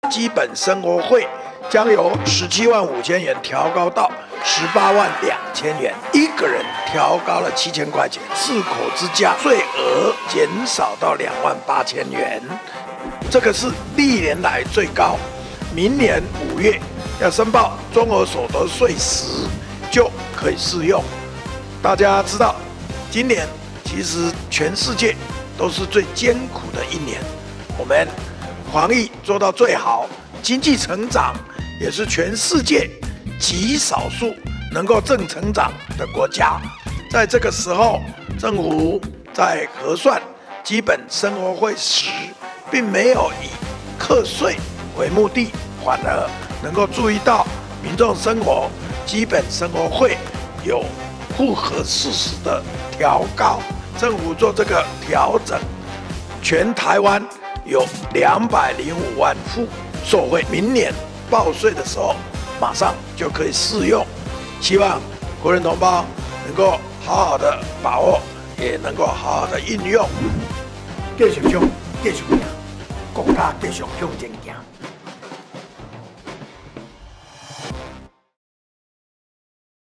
基本生活费将由17万5千元调高到18万2千元，一个人调高了7000块钱，4口之家税额减少到2万8千元，这个是历年来最高。明年5月要申报综合所得税时就可以适用。大家知道，今年其实全世界都是最艰苦的一年，我们防疫做到最好，经济成长也是全世界极少数能够正成长的国家。在这个时候，政府在核算基本生活费时，并没有以课税为目的，反而能够注意到民众生活基本生活费有不合事实的调高。政府做这个调整，全台湾有205万户受惠，明年报税的时候马上就可以适用。希望国人同胞能够好好的把握，也能够好好的运用。继续冲，继续行，国家继续向前行。